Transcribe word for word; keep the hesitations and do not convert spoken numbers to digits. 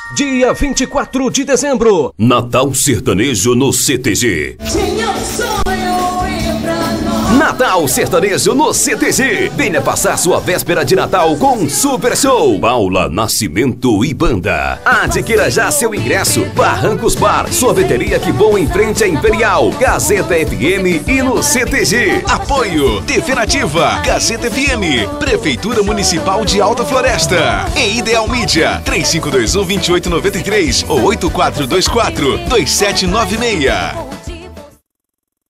Dia vinte e quatro de dezembro, Natal Sertanejo no C T G. Natal Sertanejo no C T G. Venha passar sua véspera de Natal com um super show. Paula Nascimento e Banda. Adquira já seu ingresso. Barrancos Bar, sorveteria Que Bom em frente à Imperial, Gazeta F M e no C T G. Apoio T V Nativa, Gazeta F M, Prefeitura Municipal de Alta Floresta e Ideal Mídia. três cinco dois um, dois oito nove três ou oito quatro dois quatro, dois sete nove seis.